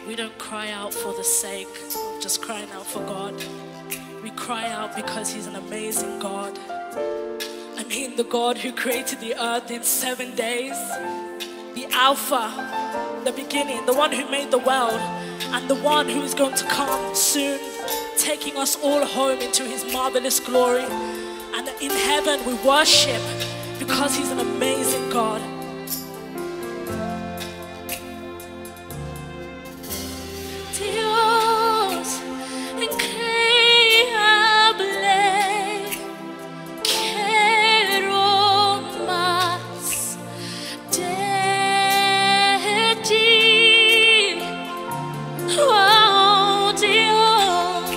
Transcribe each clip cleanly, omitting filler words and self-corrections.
We don't cry out for the sake of just crying out for God. We cry out because He's an amazing God. I mean, the God who created the earth in 7 days, the Alpha, the beginning, the one who made the world, and the one who is going to come soon, taking us all home into His marvelous glory. And in heaven we worship because He's an amazing God. Dios increíble, quiero más de ti. Oh, Dios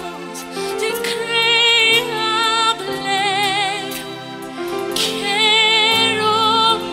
increíble, quiero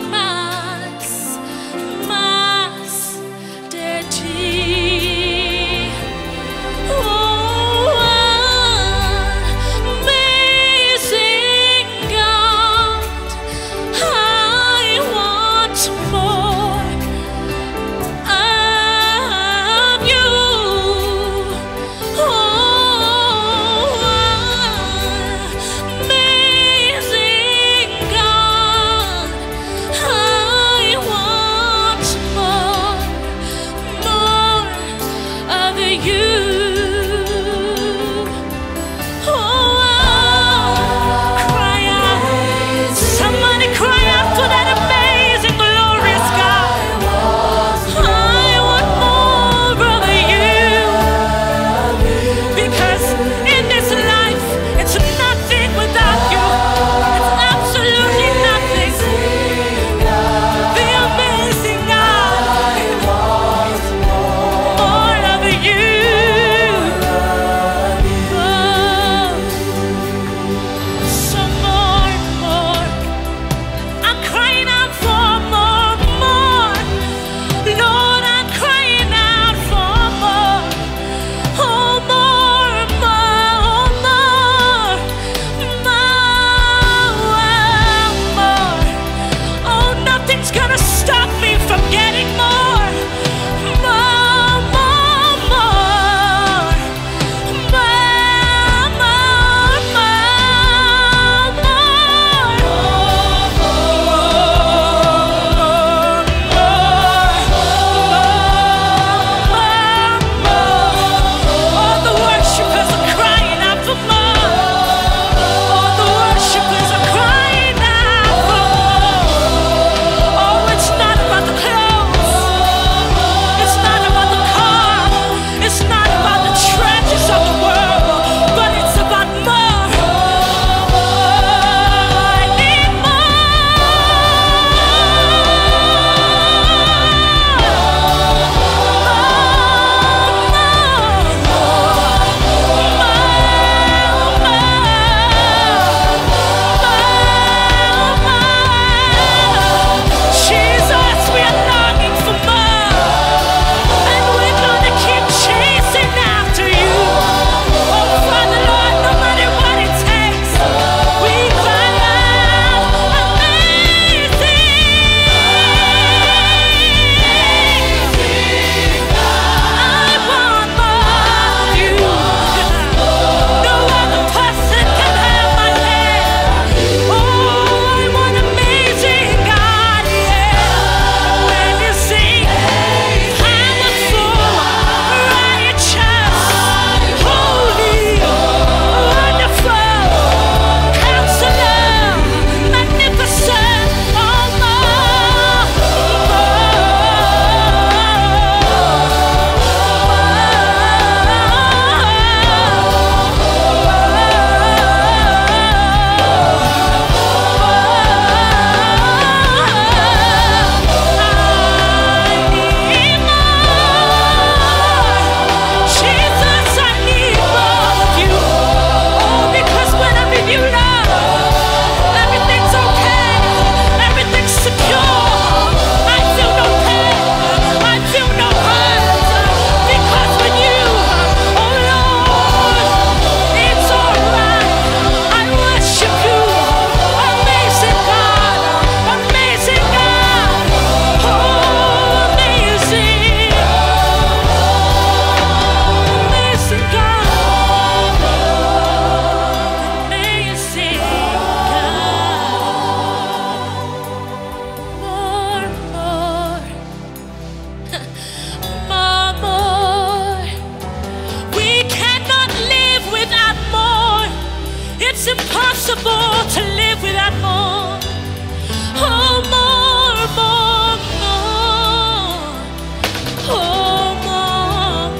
impossible to live without more. Oh, more, more, more. Oh, more,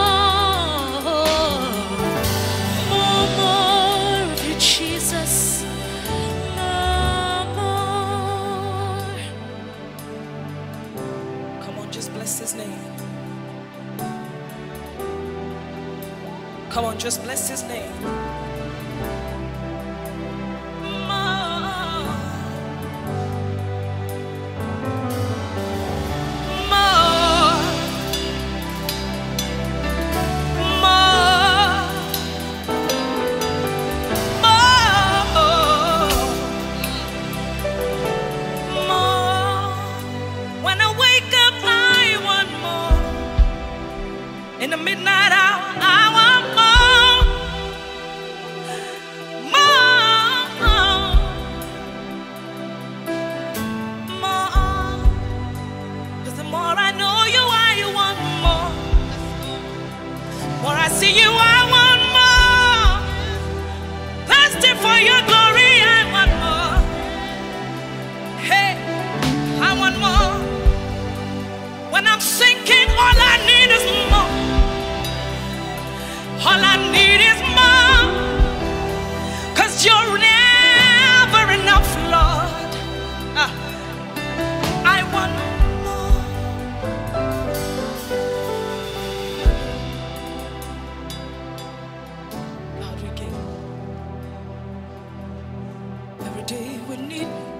more. More of you, Jesus. More. Come on, just bless his name. Come on, just bless his name. In the midnight hour, I want more, more, more. 'Cause the more I know you, I want more. More I see you, I want more. Thirsty for your glory, I want more. Hey, I want more. When I'm sinking, all I need is more. All I need is more, 'cause you're never enough, Lord. I want more. God, we give. Every day we need